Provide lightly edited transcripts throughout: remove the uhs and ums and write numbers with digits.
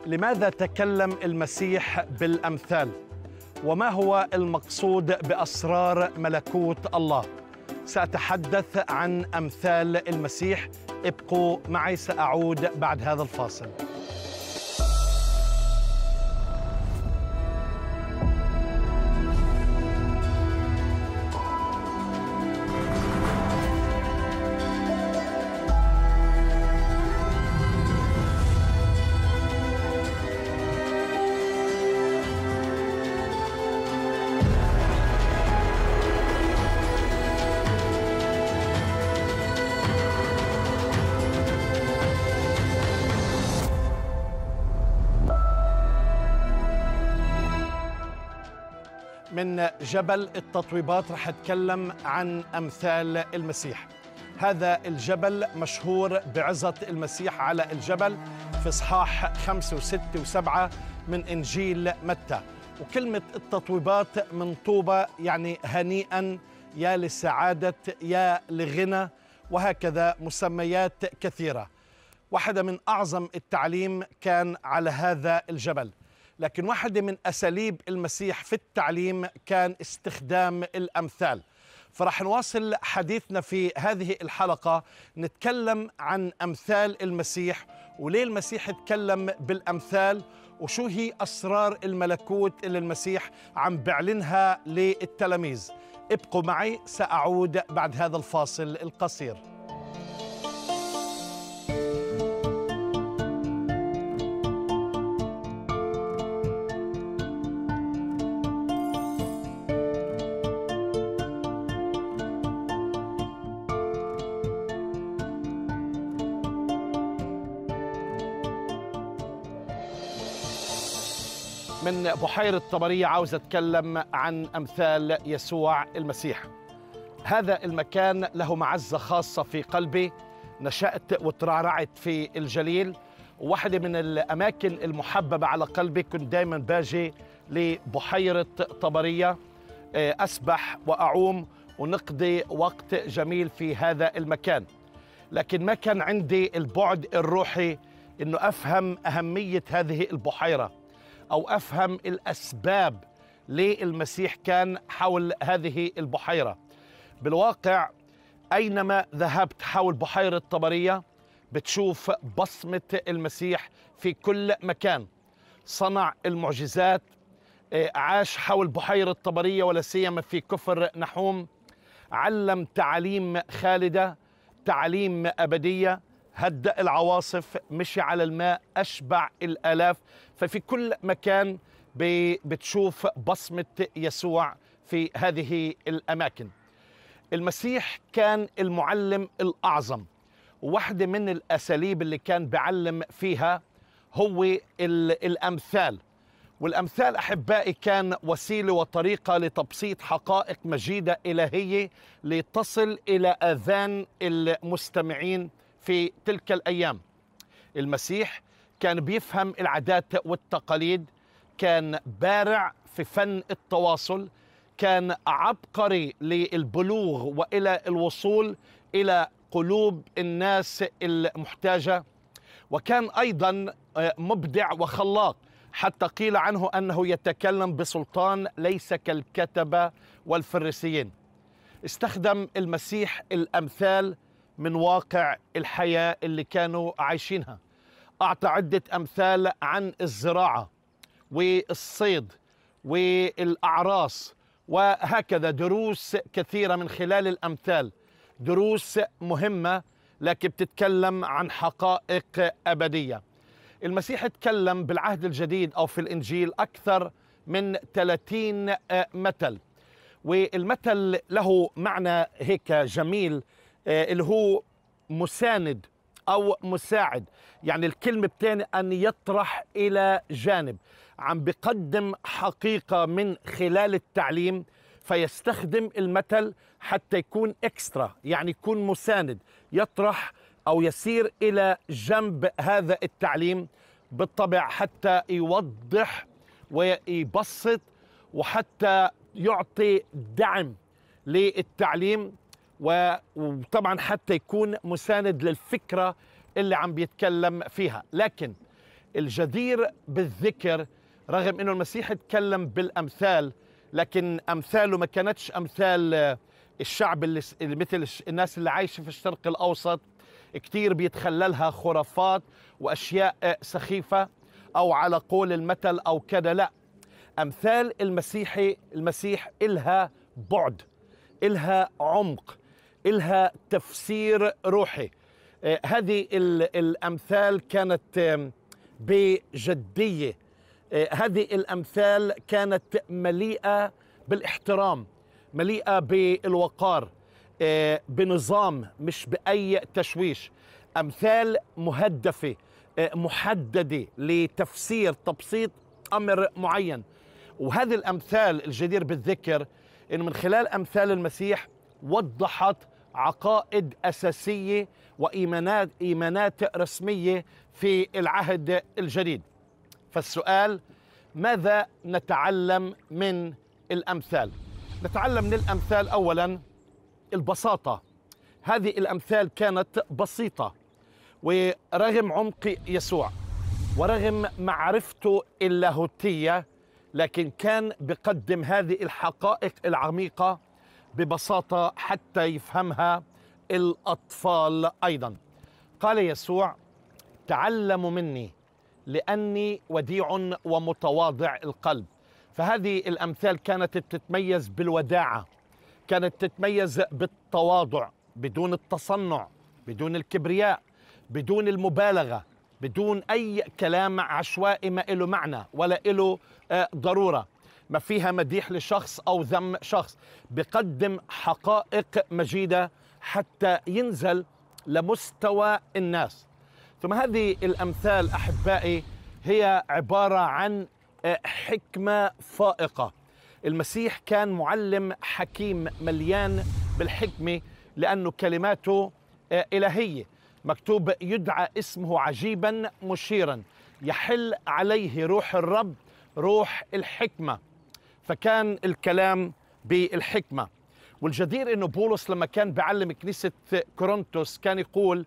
لماذا تكلم المسيح بالأمثال؟ وما هو المقصود بأسرار ملكوت الله؟ سأتحدث عن أمثال المسيح. ابقوا معي، سأعود بعد هذا الفاصل. من جبل التطويبات رح أتكلم عن أمثال المسيح. هذا الجبل مشهور بعظة المسيح على الجبل في إصحاح 5 و6 و7 من إنجيل متى. وكلمة التطويبات من طوبة يعني هنيئا، يا للسعادة، يا لغنى، وهكذا مسميات كثيرة. واحدة من أعظم التعليم كان على هذا الجبل، لكن واحدة من أساليب المسيح في التعليم كان استخدام الأمثال. فرح نواصل حديثنا في هذه الحلقة، نتكلم عن أمثال المسيح وليه المسيح اتكلم بالأمثال، وشو هي أسرار الملكوت اللي المسيح عم بيعلنها للتلاميذ. ابقوا معي، سأعود بعد هذا الفاصل القصير. من بحيرة طبرية عاوز أتكلم عن أمثال يسوع المسيح. هذا المكان له معزة خاصة في قلبي. نشأت وترعرعت في الجليل، وواحدة من الأماكن المحببة على قلبي كنت دايما باجي لبحيرة طبرية أسبح وأعوم ونقضي وقت جميل في هذا المكان. لكن ما كان عندي البعد الروحي إنه أفهم أهمية هذه البحيرة أو أفهم الأسباب ليه المسيح كان حول هذه البحيرة. بالواقع أينما ذهبت حول بحيرة طبرية بتشوف بصمة المسيح في كل مكان. صنع المعجزات، عاش حول بحيرة طبرية ولا سيما في كفر نحوم، علم تعاليم خالدة، تعاليم أبدية، هدأ العواصف، مشي على الماء، أشبع الآلاف. ففي كل مكان بتشوف بصمة يسوع في هذه الأماكن. المسيح كان المعلم الأعظم، وواحدة من الأساليب اللي كان بيعلم فيها هو الأمثال. والأمثال أحبائي كان وسيلة وطريقة لتبسيط حقائق مجيدة إلهية لتصل إلى آذان المستمعين في تلك الأيام. المسيح كان بيفهم العادات والتقاليد، كان بارع في فن التواصل، كان عبقري للبلوغ وإلى الوصول إلى قلوب الناس المحتاجة، وكان أيضا مبدع وخلاق، حتى قيل عنه أنه يتكلم بسلطان ليس كالكتبة والفريسيين. استخدم المسيح الأمثال من واقع الحياة اللي كانوا عايشينها. أعطى عدة أمثال عن الزراعة والصيد والأعراس، وهكذا دروس كثيرة من خلال الأمثال، دروس مهمة لكن بتتكلم عن حقائق أبدية. المسيح اتكلم بالعهد الجديد أو في الإنجيل أكثر من 30 مثل، والمثل له معنى هيك جميل اللي هو مساند أو مساعد. يعني الكلمة بتعني أن يطرح إلى جانب، عم بقدم حقيقة من خلال التعليم، فيستخدم المثل حتى يكون إكسترا، يعني يكون مساند، يطرح أو يسير إلى جنب هذا التعليم بالطبع حتى يوضح ويبسط وحتى يعطي دعم للتعليم، وطبعا حتى يكون مساند للفكرة اللي عم بيتكلم فيها. لكن الجدير بالذكر رغم أنه المسيح تكلم بالأمثال، لكن أمثاله ما كانتش أمثال الشعب اللي مثل الناس اللي عايشة في الشرق الأوسط، كتير بيتخللها خرافات وأشياء سخيفة أو على قول المثل أو كذا. لا، أمثال المسيح إلها بعد، إلها عمق، إلها تفسير روحي. هذه الأمثال كانت بجدية، هذه الأمثال كانت مليئة بالاحترام، مليئة بالوقار، بنظام مش بأي تشويش، أمثال مهدفة محددة لتفسير تبسيط أمر معين. وهذه الأمثال الجدير بالذكر إنه من خلال أمثال المسيح وضحت عقائد أساسية وإيمانات رسمية في العهد الجديد. فالسؤال: ماذا نتعلم من الأمثال؟ نتعلم من الأمثال أولا البساطة. هذه الأمثال كانت بسيطة، ورغم عمق يسوع ورغم معرفته اللاهوتية، لكن كان بقدم هذه الحقائق العميقة ببساطة حتى يفهمها الأطفال أيضا. قال يسوع: تعلموا مني لأني وديع ومتواضع القلب. فهذه الأمثال كانت تتميز بالوداعة، كانت تتميز بالتواضع، بدون التصنع، بدون الكبرياء، بدون المبالغة، بدون أي كلام عشوائي ما له معنى ولا له ضرورة، ما فيها مديح لشخص أو ذم شخص. بقدم حقائق مجيدة حتى ينزل لمستوى الناس. ثم هذه الأمثال أحبائي هي عبارة عن حكمة فائقة. المسيح كان معلم حكيم مليان بالحكمة، لأنه كلماته إلهية. مكتوب: يدعى اسمه عجيبا مشيرا، يحل عليه روح الرب، روح الحكمة. فكان الكلام بالحكمة. والجدير أنه بولس لما كان بيعلم كنيسة كورنثوس كان يقول: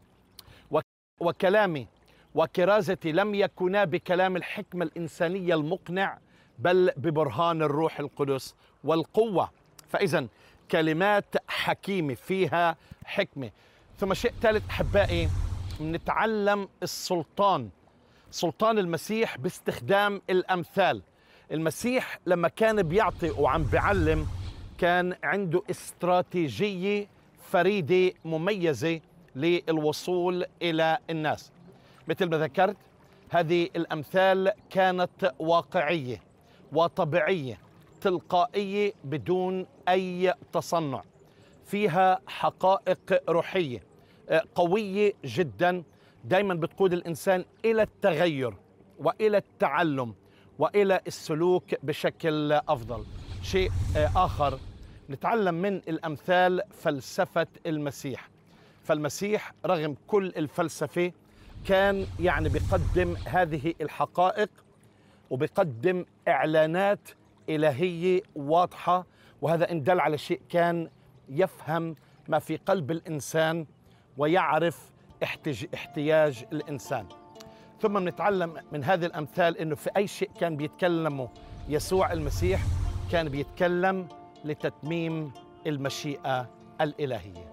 وكلامي وكرازتي لم يكونا بكلام الحكمة الإنسانية المقنع، بل ببرهان الروح القدس والقوة. فإذا كلمات حكيمة فيها حكمة. ثم شيء ثالث أحبائي، نتعلم السلطان، سلطان المسيح باستخدام الأمثال. المسيح لما كان بيعطي وعم بيعلم كان عنده استراتيجية فريدة مميزة للوصول إلى الناس. مثل ما ذكرت، هذه الأمثال كانت واقعية وطبيعية، تلقائية، بدون أي تصنع، فيها حقائق روحية قوية جدا، دايما بتقود الإنسان إلى التغير وإلى التعلم وإلى السلوك بشكل أفضل. شيء آخر، نتعلم من الأمثال فلسفة المسيح. فالمسيح رغم كل الفلسفة كان بيقدم هذه الحقائق وبيقدم إعلانات إلهية واضحة، وهذا إن دل على شيء كان يفهم ما في قلب الإنسان ويعرف احتياج الإنسان. ثم نتعلم من هذه الأمثال إنه في أي شيء كان بيتكلمه يسوع المسيح كان بيتكلم لتتميم المشيئة الإلهية.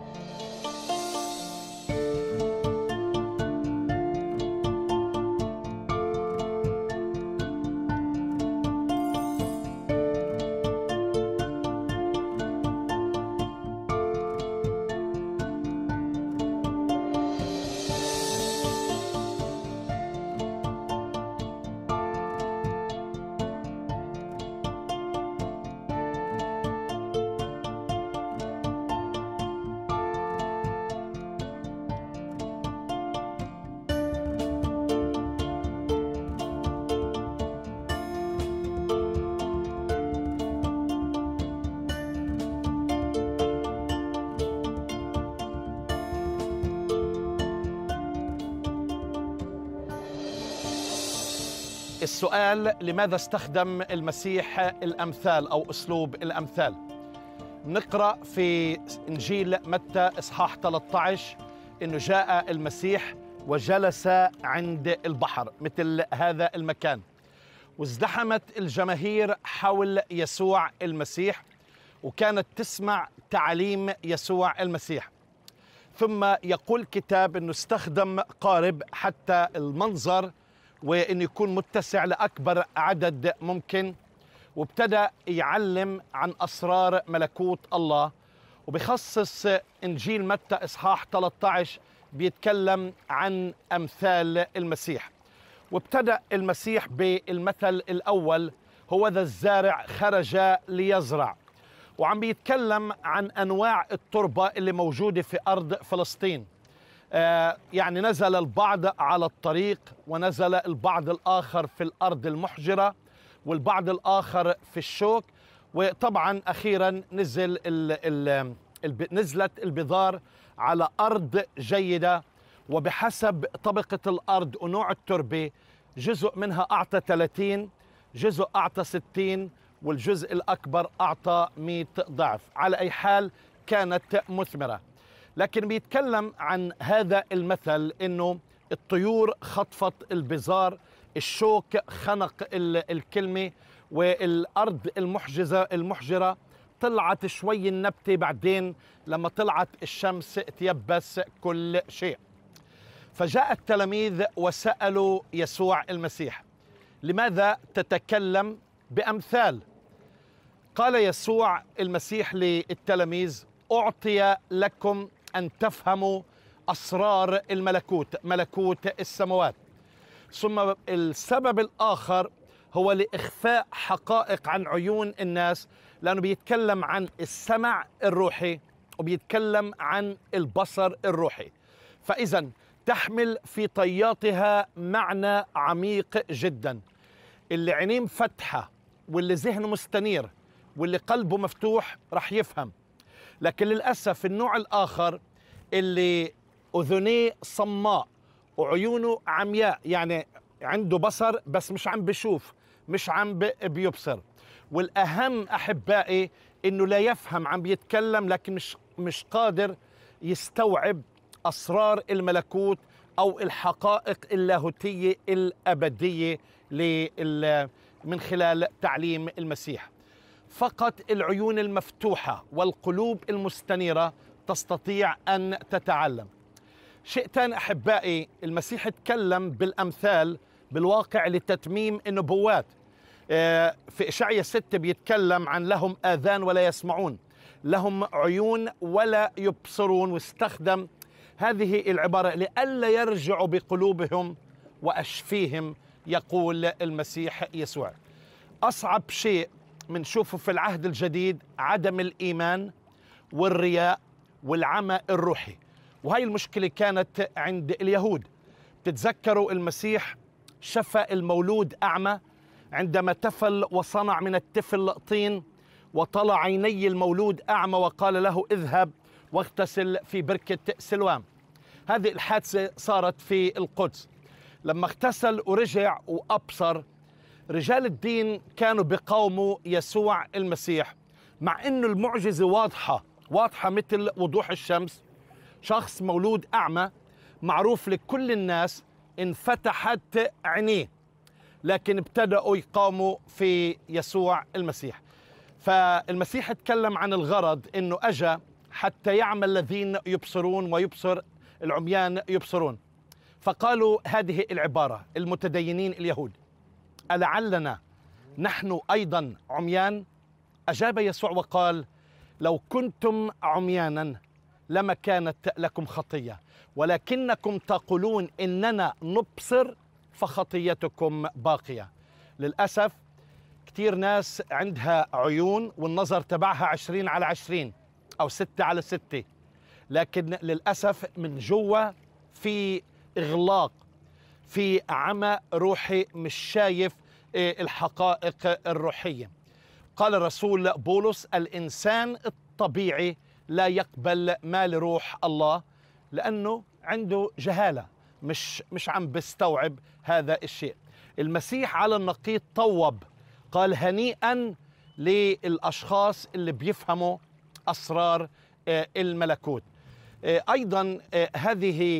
السؤال: لماذا استخدم المسيح الأمثال أو أسلوب الأمثال؟ نقرأ في إنجيل متى إصحاح 13 إنه جاء المسيح وجلس عند البحر مثل هذا المكان، وازدحمت الجماهير حول يسوع المسيح وكانت تسمع تعليم يسوع المسيح. ثم يقول الكتاب أنه استخدم قارب حتى المنظر وأن يكون متسع لأكبر عدد ممكن، وابتدأ يعلم عن أسرار ملكوت الله. وبخصص إنجيل متى إصحاح 13 بيتكلم عن أمثال المسيح، وابتدأ المسيح بالمثل الأول، هو ذا الزارع خرج ليزرع، وعم بيتكلم عن أنواع التربة اللي موجودة في أرض فلسطين. يعني نزل البعض على الطريق، ونزل البعض الآخر في الأرض المحجرة، والبعض الآخر في الشوك، وطبعا أخيرا نزلت البذار على أرض جيدة. وبحسب طبقة الأرض ونوع التربة جزء منها أعطى 30، جزء أعطى 60، والجزء الأكبر أعطى 100 ضعف. على أي حال كانت مثمرة. لكن بيتكلم عن هذا المثل إنه الطيور خطفت البذار، الشوك خنق الكلمة، والأرض المحجرة طلعت شوي النبتة، بعدين لما طلعت الشمس تيبس كل شيء. فجاء التلاميذ وسألوا يسوع المسيح: لماذا تتكلم بأمثال؟ قال يسوع المسيح للتلاميذ: أعطي لكم أن تفهموا أسرار الملكوت، ملكوت السماوات. ثم السبب الآخر هو لإخفاء حقائق عن عيون الناس، لأنه بيتكلم عن السمع الروحي وبيتكلم عن البصر الروحي. فإذا تحمل في طياتها معنى عميق جدا. اللي عينيه مفتحة واللي ذهنه مستنير واللي قلبه مفتوح رح يفهم. لكن للأسف النوع الآخر اللي أذنيه صماء وعيونه عمياء، يعني عنده بصر بس مش عم بشوف، مش عم بيبصر. والأهم أحبائي إنه لا يفهم، عم بيتكلم لكن مش قادر يستوعب أسرار الملكوت أو الحقائق اللاهوتية الأبدية من خلال تعليم المسيح. فقط العيون المفتوحة والقلوب المستنيرة تستطيع أن تتعلم. شيء ثاني أحبائي، المسيح تكلم بالأمثال بالواقع لتتميم النبوات. في إشعياء 6 بيتكلم عن لهم آذان ولا يسمعون، لهم عيون ولا يبصرون، واستخدم هذه العبارة: لئلا يرجعوا بقلوبهم وأشفيهم، يقول المسيح يسوع. أصعب شيء منشوفه في العهد الجديد عدم الإيمان والرياء والعمى الروحي، وهي المشكلة كانت عند اليهود. تتذكروا المسيح شفى المولود أعمى عندما تفل وصنع من التفل طين وطلع عيني المولود أعمى وقال له: اذهب واغتسل في بركة سلوام. هذه الحادثة صارت في القدس. لما اغتسل ورجع وأبصر، رجال الدين كانوا بقاوموا يسوع المسيح، مع أنه المعجزة واضحة مثل وضوح الشمس. شخص مولود أعمى معروف لكل الناس، انفتحت عينيه، لكن ابتدأوا يقاوموا في يسوع المسيح. فالمسيح اتكلم عن الغرض، أنه أجى حتى يعمل الذين يبصرون ويبصر العميان يبصرون. فقالوا هذه العبارة المتدينين اليهود: ألعلنا نحن أيضا عميان؟ أجاب يسوع وقال: لو كنتم عميانا لما كانت لكم خطية، ولكنكم تقولون إننا نبصر فخطيتكم باقية. للأسف كتير ناس عندها عيون والنظر تبعها 20/20 أو 6/6، لكن للأسف من جوا في إغلاق، في عمى روحي، مش شايف الحقائق الروحية. قال الرسول بولس: الإنسان الطبيعي لا يقبل ما لروح الله، لأنه عنده جهالة، مش عم بيستوعب هذا الشيء. المسيح على النقيض طوب، قال: هنيئا للأشخاص اللي بيفهموا أسرار الملكوت. أيضا هذه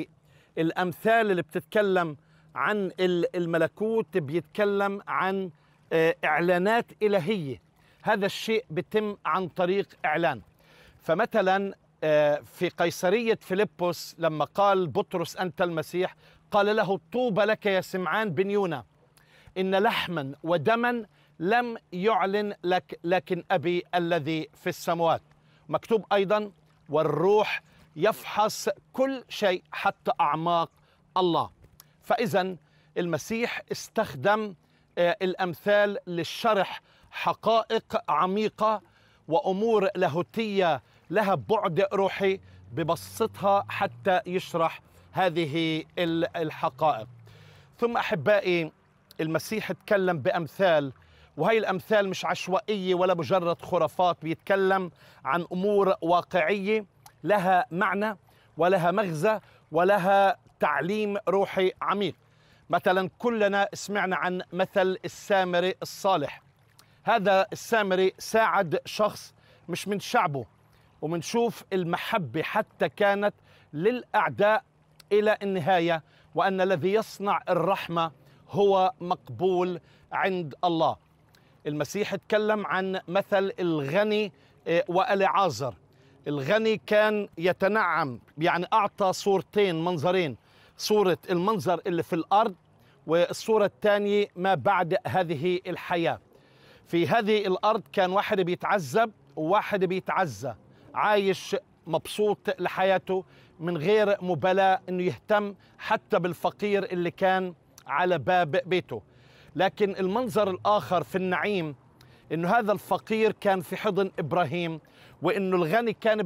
الأمثال اللي بتتكلم عن الملكوت بيتكلم عن إعلانات إلهية. هذا الشيء بيتم عن طريق إعلان. فمثلا في قيصرية فيلبس لما قال بطرس أنت المسيح، قال له طوبى لك يا سمعان بن يونا، إن لحما ودما لم يعلن لك لكن أبي الذي في السماوات. مكتوب أيضا والروح يفحص كل شيء حتى أعماق الله. فإذا المسيح استخدم الأمثال للشرح حقائق عميقة وأمور لاهوتية لها بعد روحي، ببسطها حتى يشرح هذه الحقائق. ثم أحبائي المسيح اتكلم بأمثال، وهي الأمثال مش عشوائية ولا مجرد خرافات، بيتكلم عن أمور واقعية لها معنى ولها مغزى ولها تعليم روحي عميق. مثلا كلنا سمعنا عن مثل السامري الصالح. هذا السامري ساعد شخص مش من شعبه، ومنشوف المحبة حتى كانت للأعداء إلى النهاية، وأن الذي يصنع الرحمة هو مقبول عند الله. المسيح اتكلم عن مثل الغني والعازر. الغني كان يتنعم، يعني أعطى صورتين، منظرين، صورة المنظر اللي في الأرض والصورة الثانية ما بعد هذه الحياة. في هذه الأرض كان واحد بيتعذب وواحد بيتعزى، عايش مبسوط لحياته من غير مبالاة أنه يهتم حتى بالفقير اللي كان على باب بيته. لكن المنظر الآخر في النعيم أنه هذا الفقير كان في حضن إبراهيم، وأنه الغني كان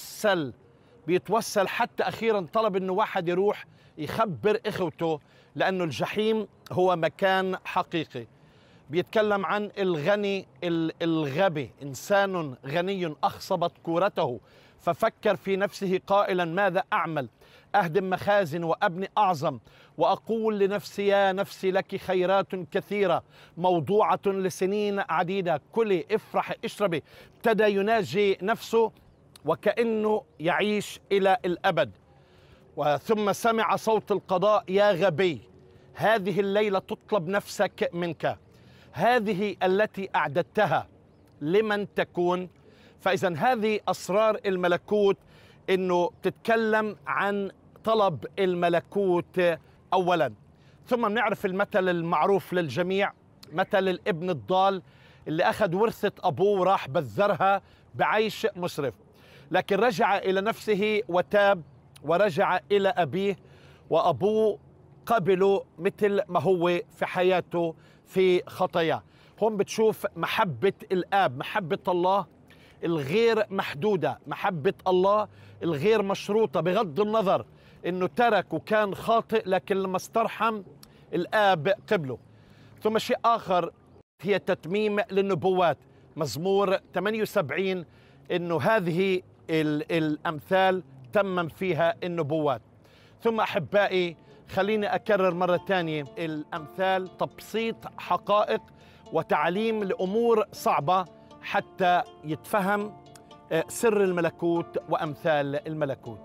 بيتوسل حتى أخيرا طلب أنه واحد يروح يخبر إخوته، لأنه الجحيم هو مكان حقيقي. بيتكلم عن الغني الغبي، إنسان غني أخصبت كورته ففكر في نفسه قائلا ماذا أعمل؟ أهدم مخازن وأبني أعظم، وأقول لنفسي يا نفسي لك خيرات كثيرة موضوعة لسنين عديدة، كلي افرح اشربي. ابتدى يناجي نفسه وكأنه يعيش إلى الأبد. وثم سمع صوت القضاء يا غبي، هذه الليلة تطلب نفسك منك، هذه التي أعددتها لمن تكون؟ فإذا هذه أسرار الملكوت، إنه تتكلم عن طلب الملكوت أولا. ثم بنعرف المثل المعروف للجميع، مثل الابن الضال اللي أخذ ورثة أبوه وراح بذرها بعيش مسرف، لكن رجع إلى نفسه وتاب ورجع إلى أبيه، وأبوه قبله مثل ما هو في حياته في خطاياه. هون بتشوف محبة الآب، محبة الله الغير محدودة، محبة الله الغير مشروطة، بغض النظر إنه ترك وكان خاطئ، لكن لما استرحم الآب قبله. ثم شيء آخر هي تتميم للنبوات، مزمور 78 إنه هذه الأمثال تمم فيها النبوات. ثم أحبائي خليني أكرر مرة تانية، الأمثال تبسيط حقائق وتعليم لأمور صعبة حتى يتفهم سر الملكوت وأمثال الملكوت.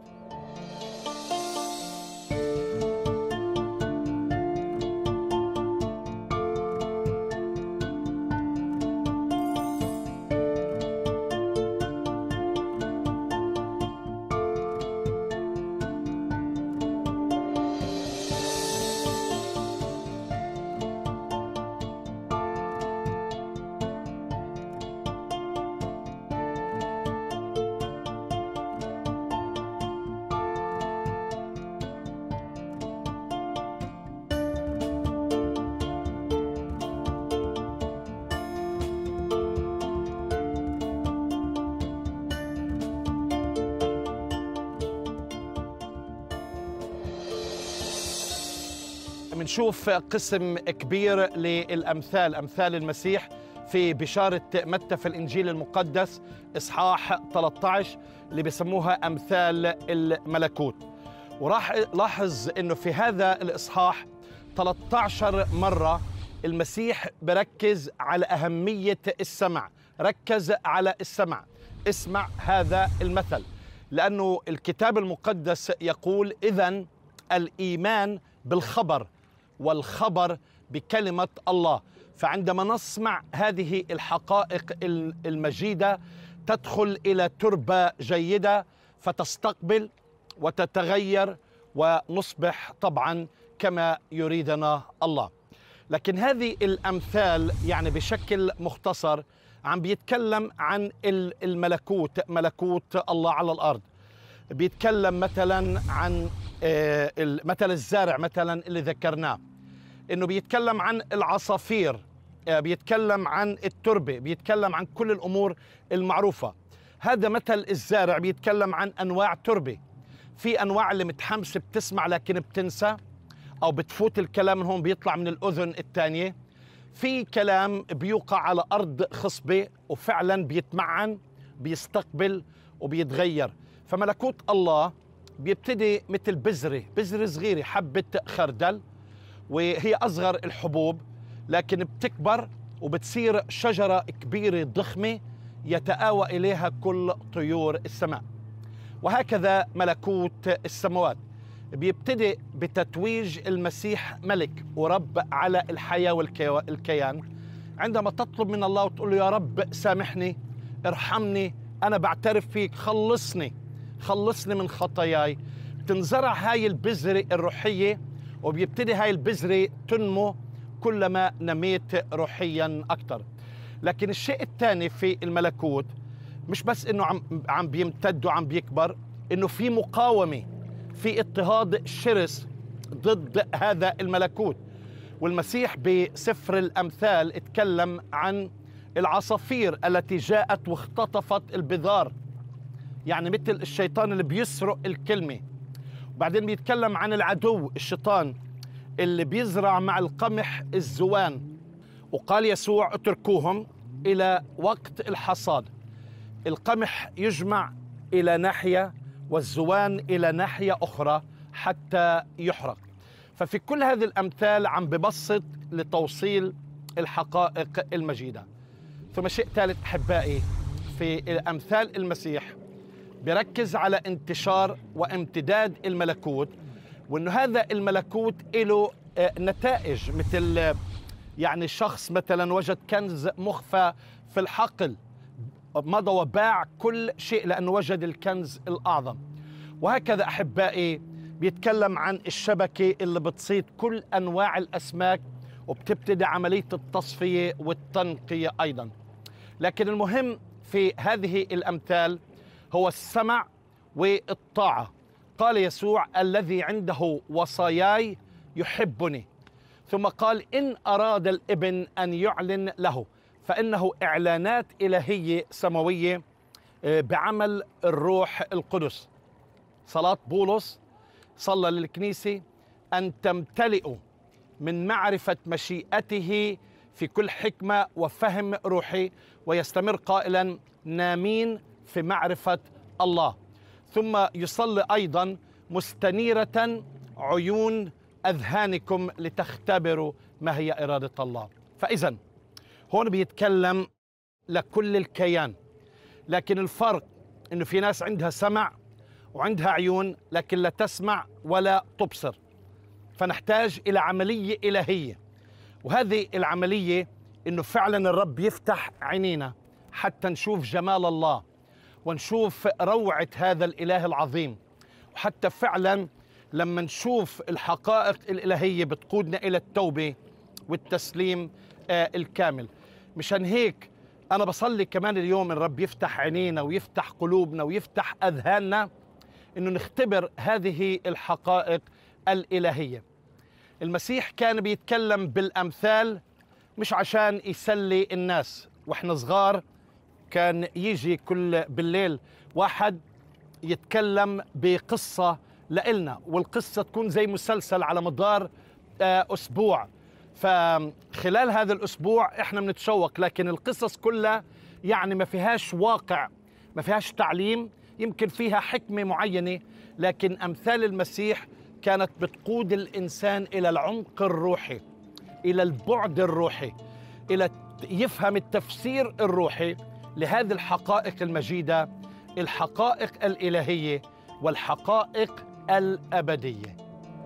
بنشوف قسم كبير للأمثال، أمثال المسيح في بشارة متى في الإنجيل المقدس إصحاح 13 اللي بيسموها أمثال الملكوت. وراح لاحظ إنه في هذا الإصحاح 13 مرة المسيح بركز على أهمية السمع، ركز على السمع. اسمع هذا المثل، لأنه الكتاب المقدس يقول إذن الإيمان بالخبر، والخبر بكلمة الله. فعندما نسمع هذه الحقائق المجيدة تدخل إلى تربة جيدة، فتستقبل وتتغير ونصبح طبعا كما يريدنا الله. لكن هذه الأمثال يعني بشكل مختصر عم بيتكلم عن الملكوت، ملكوت الله على الأرض. بيتكلم مثلا عن مثل الزارع مثلا اللي ذكرناه، إنه بيتكلم عن العصافير، بيتكلم عن التربة، بيتكلم عن كل الأمور المعروفة. هذا مثل الزارع بيتكلم عن أنواع تربة. في أنواع اللي متحمسة بتسمع لكن بتنسى، أو بتفوت الكلام من هون بيطلع من الأذن الثانية. في كلام بيوقع على أرض خصبة وفعلا بيتمعن، بيستقبل وبيتغير. فملكوت الله بيبتدي مثل بذرة صغيرة، حبة خردل، وهي أصغر الحبوب، لكن بتكبر وبتصير شجرة كبيرة ضخمة يتآوى إليها كل طيور السماء. وهكذا ملكوت السماوات بيبتدي بتتويج المسيح ملك ورب على الحياة والكيان. عندما تطلب من الله وتقول له: يا رب سامحني، ارحمني، أنا بعترف فيك، خلصني من خطاياي، تنزرع هاي البذرة الروحية، وبيبتدي هاي البذرة تنمو كلما نميت روحيا أكثر. لكن الشيء الثاني في الملكوت مش بس إنه عم بيمتد وعم بيكبر، إنه في مقاومة، في اضطهاد شرس ضد هذا الملكوت. والمسيح بسفر الأمثال اتكلم عن العصافير التي جاءت واختطفت البذار، يعني مثل الشيطان اللي بيسرق الكلمة. وبعدين بيتكلم عن العدو الشيطان اللي بيزرع مع القمح الزوان. وقال يسوع: اتركوهم إلى وقت الحصاد. القمح يجمع إلى ناحية والزوان إلى ناحية أخرى حتى يحرق. ففي كل هذه الأمثال عم ببسط لتوصيل الحقائق المجيدة. ثم شيء ثالث أحبائي، في أمثال المسيح بركز على انتشار وامتداد الملكوت، وأنه هذا الملكوت له نتائج، مثل يعني شخص مثلا وجد كنز مخفى في الحقل، مضى وباع كل شيء لأنه وجد الكنز الأعظم. وهكذا أحبائي بيتكلم عن الشبكة اللي بتصيد كل أنواع الأسماك، وبتبتدي عملية التصفية والتنقية أيضا. لكن المهم في هذه الأمثال هو السمع والطاعة. قال يسوع: الذي عنده وصاياي يحبني. ثم قال: إن أراد الابن أن يعلن له، فإنه إعلانات إلهية سماوية بعمل الروح القدس. صلاة بولس صلى للكنيسة أن تمتلئوا من معرفة مشيئته في كل حكمة وفهم روحي، ويستمر قائلا: نامين في معرفة الله. ثم يصلي أيضا: مستنيرة عيون أذهانكم لتختبروا ما هي إرادة الله. فإذا هون بيتكلم لكل الكيان، لكن الفرق إنه في ناس عندها سمع وعندها عيون لكن لا تسمع ولا تبصر. فنحتاج إلى عملية إلهية، وهذه العملية إنه فعلا الرب يفتح عينينا حتى نشوف جمال الله ونشوف روعة هذا الإله العظيم، وحتى فعلا لما نشوف الحقائق الإلهية بتقودنا إلى التوبة والتسليم الكامل. مشان هيك أنا بصلي كمان اليوم الرب يفتح عينينا ويفتح قلوبنا ويفتح أذهاننا إنه نختبر هذه الحقائق الإلهية. المسيح كان بيتكلم بالأمثال مش عشان يسلي الناس. وإحنا صغار كان يجي كل بالليل واحد يتكلم بقصة لإلنا، والقصة تكون زي مسلسل على مدار أسبوع. فخلال هذا الأسبوع إحنا بنتشوق، لكن القصص كلها يعني ما فيهاش واقع، ما فيهاش تعليم، يمكن فيها حكمة معينة، لكن أمثال المسيح كانت بتقود الإنسان إلى العمق الروحي، إلى البعد الروحي، إلى يفهم التفسير الروحي لهذه الحقائق المجيدة، الحقائق الإلهية والحقائق الأبدية.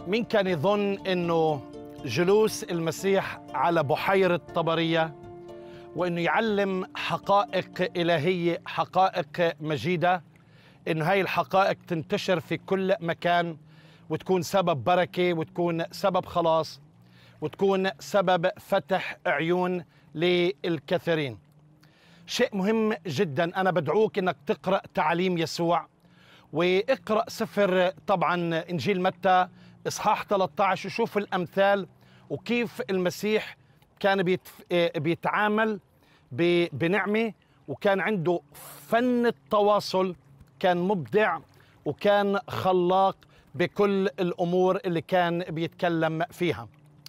مين كان يظن انه جلوس المسيح على بحيرة طبرية وانه يعلم حقائق إلهية، حقائق مجيدة، انه هاي الحقائق تنتشر في كل مكان وتكون سبب بركة وتكون سبب خلاص وتكون سبب فتح عيون للكثيرين. شيء مهم جدا. أنا بدعوك أنك تقرأ تعليم يسوع، واقرأ سفر طبعا إنجيل متى إصحاح 13 وشوف الأمثال وكيف المسيح كان بيتعامل بنعمة، وكان عنده فن التواصل، كان مبدع وكان خلاق بكل الأمور اللي كان بيتكلم فيها.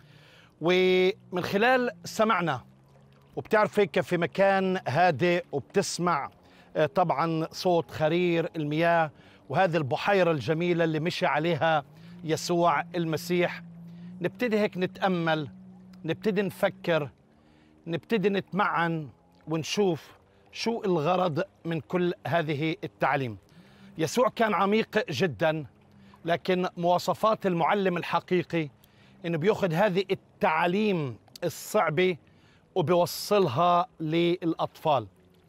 ومن خلال سمعنا، وبتعرف هيك في مكان هادئ وبتسمع طبعا صوت خرير المياه وهذه البحيرة الجميلة اللي مشي عليها يسوع المسيح، نبتدي هيك نتأمل، نبتدي نفكر، نبتدي نتمعن ونشوف شو الغرض من كل هذه التعليم. يسوع كان عميق جدا، لكن مواصفات المعلم الحقيقي انه بياخذ هذه التعاليم الصعبة وبيوصلها للأطفال.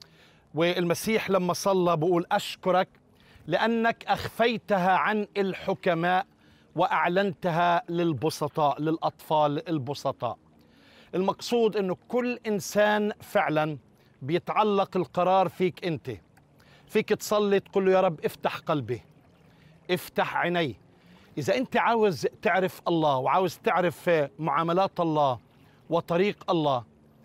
والمسيح لما صلى بقول أشكرك لأنك أخفيتها عن الحكماء وأعلنتها للبسطاء، للأطفال البسطاء. المقصود أنه كل إنسان فعلا بيتعلق القرار فيك أنت. فيك تصلي تقول له يا رب افتح قلبي، افتح عيني. إذا أنت عاوز تعرف الله وعاوز تعرف معاملات الله وطريق الله،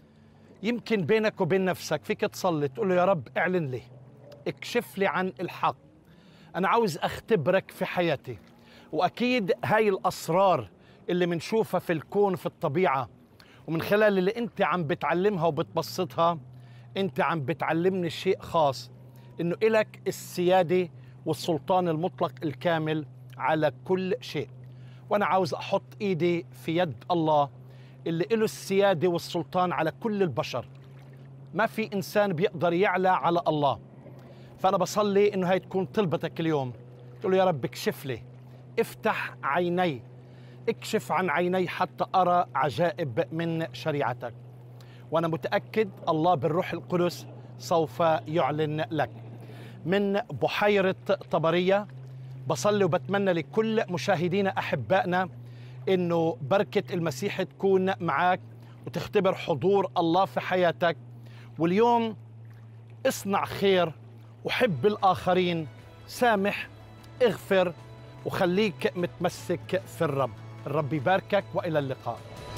يمكن بينك وبين نفسك فيك تصلي تقول له يا رب اعلن لي، اكشف لي عن الحق، أنا عاوز أختبرك في حياتي. وأكيد هاي الأسرار اللي منشوفها في الكون في الطبيعة ومن خلال اللي أنت عم بتعلمها وبتبسطها، أنت عم بتعلمني شيء خاص، إنه إلك السيادة والسلطان المطلق الكامل على كل شيء. وأنا عاوز أحط إيدي في يد الله اللي له السيادة والسلطان على كل البشر. ما في إنسان بيقدر يعلى على الله. فأنا بصلي إنه هاي تكون طلبتك اليوم، تقول له يا رب اكشف لي، افتح عيني، اكشف عن عيني حتى أرى عجائب من شريعتك. وأنا متأكد الله بالروح القدس سوف يعلن لك. من بحيرة طبرية بصلي وبتمنى لكل مشاهدينا أحبائنا إنه بركة المسيح تكون معك وتختبر حضور الله في حياتك. واليوم اصنع خير وحب الآخرين، سامح، اغفر، وخليك متمسك في الرب. الرب يباركك وإلى اللقاء.